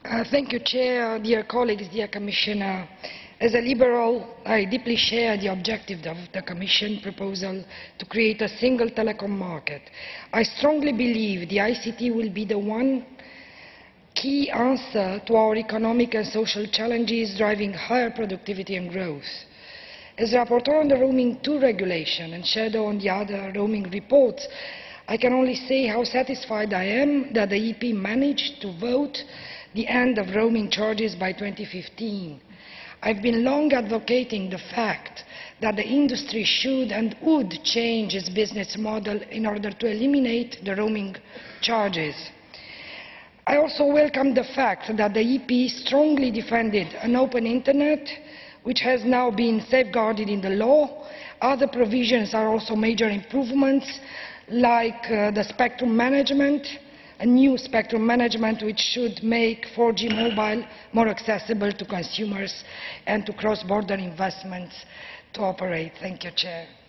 Thank you, Chair, dear colleagues, dear Commissioner. As a Liberal, I deeply share the objective of the Commission proposal to create a single telecom market. I strongly believe the ICT will be the one key answer to our economic and social challenges, driving higher productivity and growth. As rapporteur on the Roaming 2 regulation and shadow on the other roaming reports, I can only say how satisfied I am that the EP managed to vote the end of roaming charges by 2015. I've been long advocating the fact that the industry should and would change its business model in order to eliminate the roaming charges. I also welcome the fact that the EP strongly defended an open internet, which has now been safeguarded in the law. Other provisions are also major improvements, like the spectrum management, a new spectrum management which should make 4G mobile more accessible to consumers and to cross-border investments to operate. Thank you, Chair.